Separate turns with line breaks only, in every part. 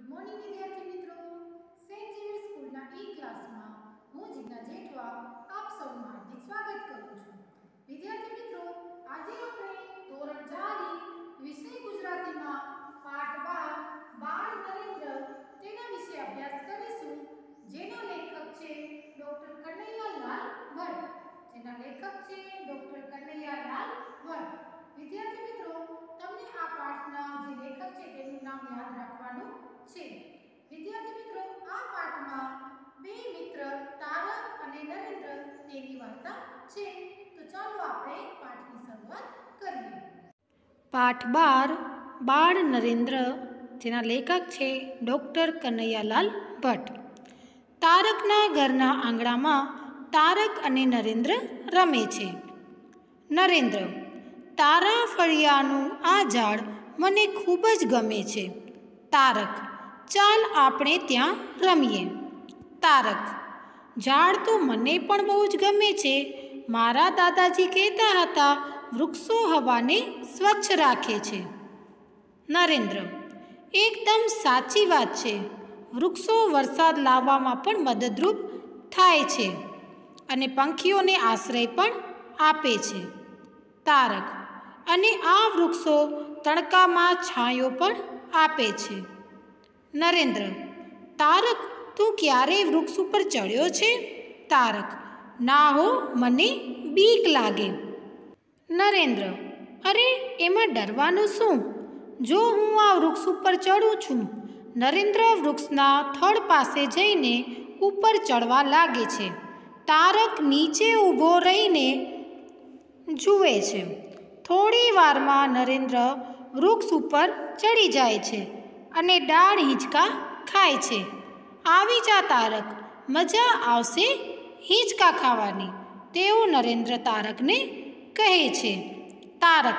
Morning વિદ્યાર્થી મિત્રો, Saint Xavier સ્કૂલના ક્લાસમાં હું જીજ્ઞા જેઠવા આપ સૌનું હાર્દિક સ્વાગત કરું છું। વિદ્યાર્થી મિત્રો, આજે આપણે ધોરણ 4 વિષય ગુજરાતીમાં પાઠ 12 બાળ નરેન્દ્ર તેના વિશે અભ્યાસ કરીશું, જેનો લેખક છે ડોક્ટર કનૈયાલાલ ભટ્ટ। વિદ્યાર્થી મિત્રો, તમને આ પાઠના જે લેખક છે તેનું નામ યાદ રાખવાનું છે। વિદ્યાર્થી મિત્રો, આ પાઠમાં બે મિત્ર તારક અને નરેન્દ્ર તેની વાર્તા છે। તો ચાલો આપણે પાઠની શરૂઆત કરીએ।
પાઠ 12 બાળ નરેન્દ્ર, જેના લેખક છે ડોક્ટર કનૈયાલાલ ભટ્ટ। તારકના ઘરના આંગણામાં તારક અને નરેન્દ્ર રમે છે। નરેન્દ્ર: તારા ફળિયાનું આ ઝાડ મને ખૂબ જ ગમે છે। તારક: ચાલ આપણે ત્યાં રમીએ। તારક: ઝાડ તો મને પણ બહુ જ ગમે છે। મારા દાદાજી કહેતા હતા, વૃક્ષો હવાને સ્વચ્છ રાખે છે। નરેન્દ્ર: એકદમ સાચી વાત છે। વૃક્ષો વરસાદ લાવવામાં પણ મદદરૂપ થાય છે અને પંખીઓને આશ્રય પણ આપે છે। તારક: અને આ વૃક્ષો તડકામાં છાંયો પણ આપે છે। નરેન્દ્ર: તારક, તું ક્યારેય વૃક્ષ ઉપર ચડ્યો છે? તારક: ના હો, મને બીક લાગે। નરેન્દ્ર: અરે, એમાં ડરવાનું શું? જો હું આ વૃક્ષ ઉપર ચડું છું। નરેન્દ્ર વૃક્ષના થડ પાસે જઈને ઉપર ચડવા લાગે છે। તારક નીચે ઊભો રહીને જુએ છે। થોડી વારમાં નરેન્દ્ર વૃક્ષ ઉપર ચડી જાય છે અને ડાળ હિંચકા ખાય છે। આવી જા તારક, મજા આવશે હિંચકા ખાવાની, તેવું નરેન્દ્ર તારકને કહે છે। તારક: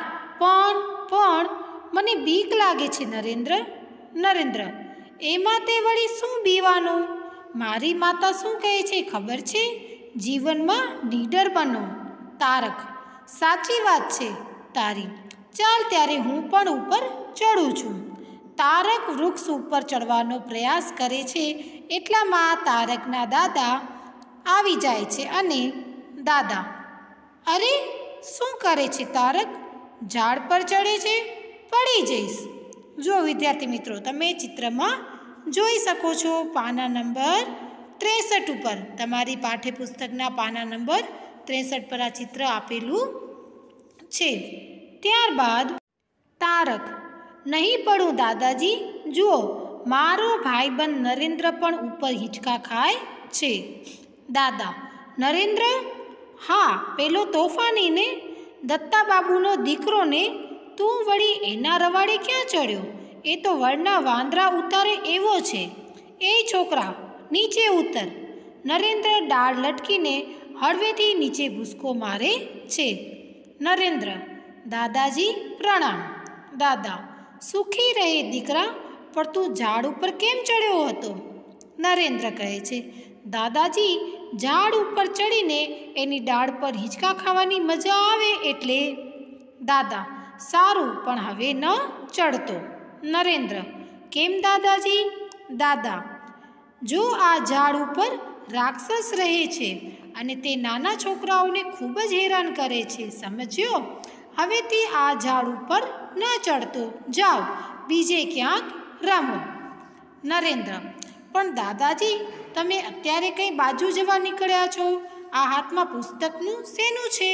પણ મને બીક લાગે છે નરેન્દ્ર। નરેન્દ્ર: એમાં તે વળી શું બીવાનું? મારી માતા શું કહે છે ખબર છે? જીવનમાં નીડર બનો। તારક: સાચી વાત છે તારી, ચાલ ત્યારે હું પણ ઉપર ચડું છું। તારક વૃક્ષ ઉપર ચડવાનો પ્રયાસ કરે છે એટલામાં તારકના દાદા આવી જાય છે અને દાદા: અરે, શું કરે છે તારક? ઝાડ પર ચડે છે, પડી જઈશ। જો વિદ્યાર્થી મિત્રો, તમે ચિત્રમાં જોઈ શકો છો, પાના નંબર 63 ઉપર, તમારી પાઠ્યપુસ્તકના પાના નંબર 63 પર આ ચિત્ર આપેલું છે। ત્યારબાદ તારક: નહીં પડું દાદાજી, જુઓ મારો ભાઈબંધ નરેન્દ્ર પણ ઉપર હિંચકા ખાય છે। દાદા: નરેન્દ્ર? હા, પેલો તોફાની ને, દત્તાબાબુનો દીકરો ને? તું વળી એના રવાડે ક્યાં ચડ્યો? એ તો વડના વાંદરા ઉતારે એવો છે। એ છોકરા, નીચે ઉતર। નરેન્દ્ર ડાળ લટકીને હળવેથી નીચે ભૂસકો મારે છે। નરેન્દ્ર: દાદાજી પ્રણામ। દાદા: સુખી રહે દીકરા, પણ તું ઝાડ ઉપર કેમ ચડ્યો હતો? નરેન્દ્ર કહે છે, દાદાજી, ઝાડ ઉપર ચડીને એની ડાળ પર હિંચકા ખાવાની મજા આવે એટલે। દાદા: સારું, પણ હવે ન ચડતો। નરેન્દ્ર: કેમ દાદાજી? દાદા: જો આ ઝાડ ઉપર રાક્ષસ રહે છે અને તે નાના છોકરાઓને ખૂબ જ હેરાન કરે છે, સમજ્યો? હવેથી આ ઝાડ ઉપર ન ચડતો, જાઓ બીજે ક્યાંક રમો। નરેન્દ્ર: પણ દાદાજી, તમે અત્યારે કંઈ બાજુ જવા નીકળ્યા છો? આ હાથમાં પુસ્તકનું શેનું છે?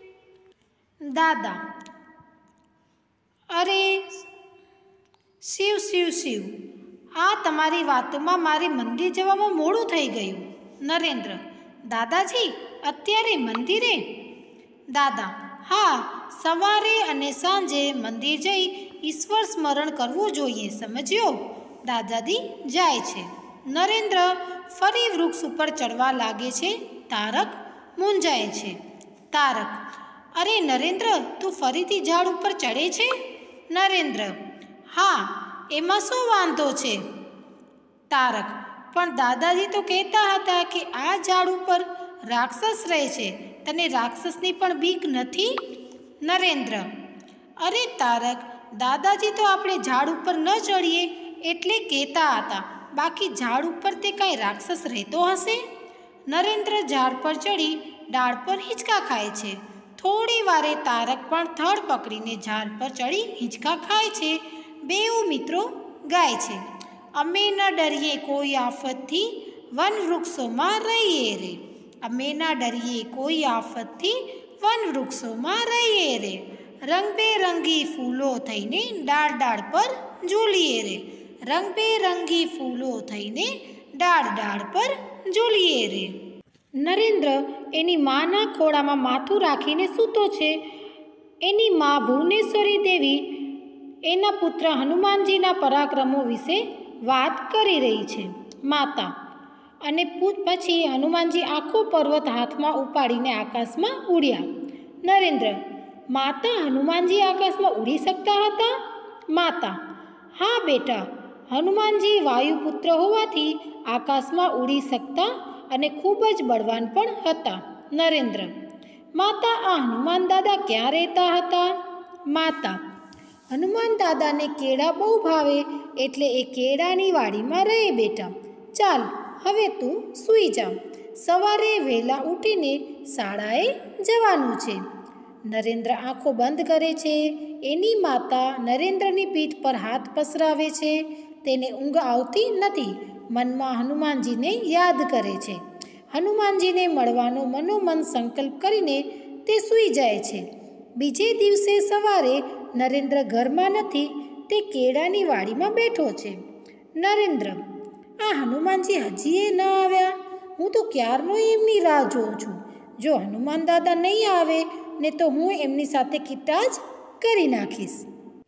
દાદા: અરે શિવ શિવ શિવ, આ તમારી વાતોમાં મારે મંદિર જવામાં મોડું થઈ ગયું। નરેન્દ્ર: દાદાજી, અત્યારે મંદિરે? દાદા: હા, સવારે અને સાંજે મંદિર જઈ ઈશ્વર સ્મરણ કરવું જોઈએ, સમજ્યો? દાદાજી જાય છે। નરેન્દ્ર ફરી વૃક્ષ ઉપર ચડવા લાગે છે। તારક મૂંઝાય છે। તારક: અરે નરેન્દ્ર, તું ફરીથી ઝાડ ઉપર ચડે છે? નરેન્દ્ર: હા, એમાં શું વાંધો છે? તારક: પણ દાદાજી તો કહેતા હતા કે આ ઝાડ ઉપર રાક્ષસ રહે છે, તને રાક્ષસની પણ બીક નથી? નરેન્દ્ર: અરે તારક, દાદાજી તો આપણે ઝાડ ઉપર ન ચડીએ એટલે કહેતા હતા, બાકી ઝાડ ઉપર તે કાંઈ રાક્ષસ રહેતો હશે? નરેન્દ્ર ઝાડ પર ચડી ડાળ પર હિંચકા ખાય છે. થોડી વારે તારક પણ થડ પકડીને ઝાડ પર ચડી હિંચકા ખાય છે. બેઉ મિત્રો ગાય છે, અમે ન ડરીએ કોઈ આફતથી, વન વૃક્ષોમાં રહીએ રે. અમે ના ડરીએ કોઈ આફતથી, વન વૃક્ષોમાં રહીએ રે. રંગબેરંગી ફૂલો થઈને ડાળ ડાળ પર ઝૂલીએ રે. રંગબેરંગી ફૂલો થઈને ડાળ ડાળ પર ઝૂલીએ રે. નરેન્દ્ર એની માના ખોળામાં માથું રાખીને સૂતો છે. એની મા ભુવનેશ્વરી દેવી એના પુત્ર હનુમાનજીના પરાક્રમો વિશે વાત કરી રહી છે. માતા અને પછી હનુમાનજી આખો પર્વત હાથમાં ઉપાડીને આકાશમાં ઉડ્યા. નરેન્દ્ર: માતા, હનુમાનજી આકાશમાં ઉડી શકતા હતા? માતા: હા બેટા, હનુમાનજી વાયુપુત્ર હોવાથી આકાશમાં ઉડી શકતા અને ખૂબ જ બળવાન પણ હતા. નરેન્દ્ર: માતા, આ હનુમાન દાદા ક્યાં રહેતા હતા? માતા: હનુમાન દાદાને કેળા બહુ ભાવે એટલે એ કેળાની વાડીમાં રહે બેટા. ચાલ હવે તું સૂઈ જા, સવારે વહેલા ઉઠીને શાળાએ જવાનું છે. નરેન્દ્ર આંખો બંધ કરે છે. એની માતા નરેન્દ્રની પીઠ પર હાથ પસરાવે છે. તેને ઊંઘ આવતી નથી. મનમાં હનુમાનજીને યાદ કરે છે. હનુમાનજીને મળવાનો મનોમન સંકલ્પ કરીને તે સૂઈ જાય છે. બીજે દિવસે સવારે નરેન્દ્ર ઘરમાં નથી, તે કેળાની વાડીમાં બેઠો છે. નરેન્દ્ર: આ હનુમાનજી હજી ન આવ્યા? હું તો ક્યારનો એમની રાહ જોઉં છું. જો હનુમાન દાદા નહીં આવે ને તો હું એમની સાથે કિટ્ટા જ કરી નાખીશ.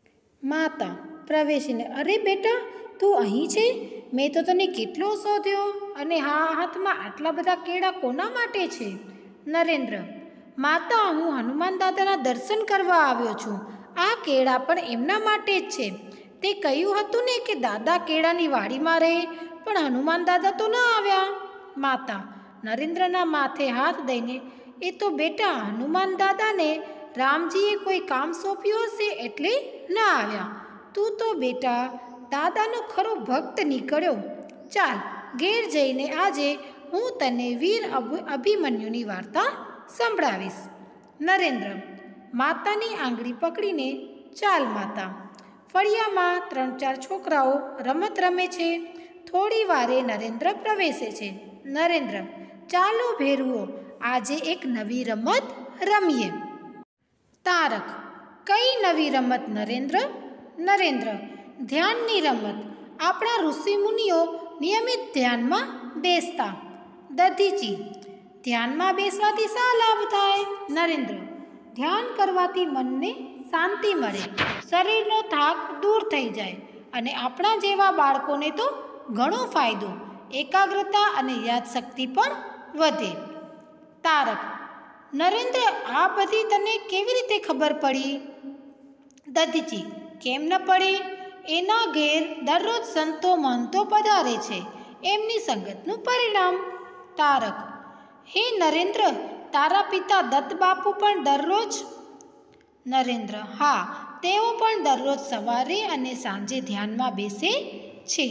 માતા પ્રવેશીને: અરે બેટા, તું અહીં છે? મેં તો તને કેટલો શોધ્યો. અને હા, હાથમાં આટલા બધા કેળા કોના માટે છે? નરેન્દ્ર: માતા, હું હનુમાન દાદાના દર્શન કરવા આવ્યો છું. આ કેળા પણ એમના માટે જ છે. તે કહ્યું હતું ને કે દાદા કેળાની વાડીમાં રહે, પણ હનુમાન દાદા તો ન આવ્યા. માતા નરેન્દ્રના માથે હાથ દઈને: એ તો બેટા, હનુમાન દાદાને રામજીએ કોઈ કામ સોંપ્યું હશે એટલે ન આવ્યા. તું તો બેટા દાદાનો ખરો ભક્ત નીકળ્યો. ચાલ ઘેર જઈને આજે હું તને વીર અભિમન્યુની વાર્તા સંભળાવીશ. નરેન્દ્ર માતાની આંગળી પકડીને: ચાલ માતા. ફળિયામાં 3-4 છોકરાઓ રમત રમે છે. થોડી વારે નરેન્દ્ર પ્રવેશે છે. નરેન્દ્ર: ચાલો ભેરુઓ, આજે એક નવી રમત રમીએ. તારક: કઈ નવી રમત નરેન્દ્ર? નરેન્દ્ર: ધ્યાનની રમત. આપણા ઋષિમુનિઓ નિયમિત ધ્યાનમાં બેસતા. દધીચી: ધ્યાનમાં બેસવાથી શા લાભ થાય? નરેન્દ્ર: ધ્યાન કરવાથી મનને શાંતિ મળે, શરીરનો થાક દૂર થઈ જાય અને આપણા જેવા બાળકોને તો ઘણો ફાયદો, એકાગ્રતા અને યાદશક્તિ પણ વધે. તારક: નરેન્દ્ર, આ બધી તને કેવી રીતે ખબર પડી? દધીચી: કેમ ન પડે? એના ઘેર દરરોજ સંતો મહંતો પધારે છે, એમની સંગતનું પરિણામ. તારક: હે નરેન્દ્ર, તારા પિતા દત્ત બાપુ પણ દરરોજ? નરેન્દ્ર: હા, તેઓ પણ દરરોજ સવારે અને સાંજે ધ્યાનમાં બેસે છે.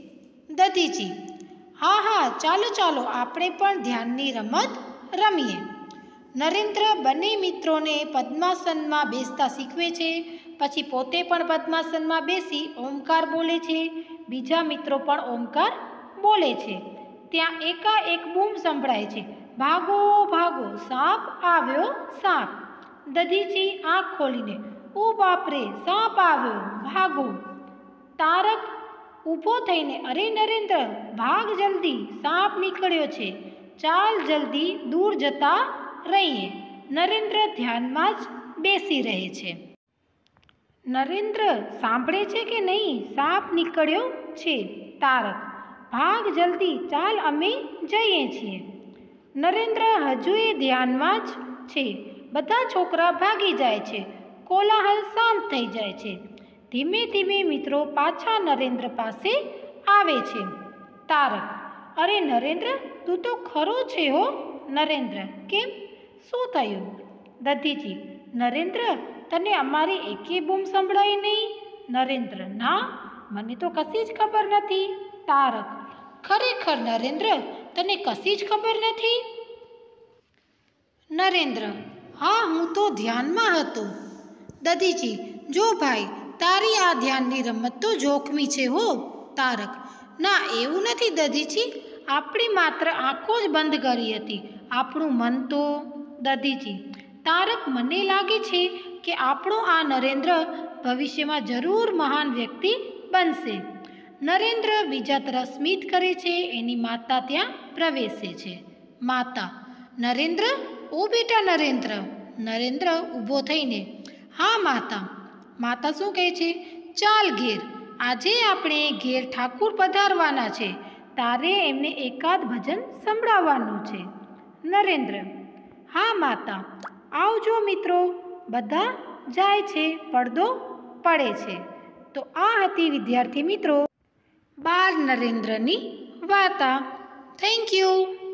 દધીચી: હા હા, ચાલો ચાલો, આપણે પણ ધ્યાનની રમત રમીએ. નરેન્દ્ર બંને મિત્રોને પદ્માસનમાં બેસતા શીખવે છે. પછી પોતે પણ પદ્માસનમાં બેસી ઓમકાર બોલે છે. બીજા મિત્રો પણ ઓમકાર બોલે છે. ત્યાં એકાએક બૂમ સંભળાય છે: ભાગો ભાગો, સાપ આવ્યો સાપ. દધીચી આંખ ખોલીને: ઓ બાપરે, સાપ આવ્યો, ભાગો. તારક ઊભો થઈને: અરે નરેન્દ્ર, ભાગ જલ્દી, સાપ નીકળ્યો છે, ચાલ જલ્દી દૂર જતા રહીએ. નરેન્દ્ર ધ્યાનમાં જ બેસી રહે છે. નરેન્દ્ર સાંભળે છે કે નહીં? સાપ નીકળ્યો છે. તારક: ભાગ જલ્દી, ચાલ અમે જઈએ છીએ. નરેન્દ્ર હજુએ ધ્યાનમાં જ છે. બધા છોકરા ભાગી જાય છે. કોલાહલ શાંત થઈ જાય છે. ધીમે ધીમે મિત્રો પાછા નરેન્દ્ર પાસે આવે છે. તારક: અરે નરેન્દ્ર, તું તો ખરો છે હો. નરેન્દ્ર: કેમ, શું થયું? દધીચી: નરેન્દ્ર, તને અમારી એકે બૂમ સંભળાઈ નહીં? નરેન્દ્ર: ના, મને તો કશી જ ખબર નથી. તારક: ખરેખર નરેન્દ્ર, તને કશી જ ખબર નથી? નરેન્દ્ર: હા, હું તો ધ્યાનમાં હતો. દધીચી: જો ભાઈ, તારી આ ધ્યાનની રમત તો જોખમી છે હો. તારક: ના, એવું નથી દધીચી, આપણી માત્ર આંખો જ બંધ કરી હતી, આપણું મન તો. દધીચી: તારક, મને લાગે છે કે આપણો આ નરેન્દ્ર ભવિષ્યમાં જરૂર મહાન વ્યક્તિ બનશે. નરેન્દ્ર બીજા તરફ સ્મિત કરે છે. એની માતા ત્યાં પ્રવેશે છે. માતા: નરેન્દ્ર, ઓ બેટા નરેન્દ્ર. નરેન્દ્ર ઊભો થઈને: હા માતા. માતા શું કહે છે? ચાલ ઘેર, આજે આપણે ઘેર ઠાકુર પધારવાના છે, તારે એમને એકાદ ભજન સંભળાવવાનું છે. નરેન્દ્ર: હા માતા. આવજો મિત્રો. બધા જાય છે, પડદો પડે છે. તો આ હતી વિદ્યાર્થી મિત્રો બાળ નરેન્દ્રની વાર્તા. Thank you.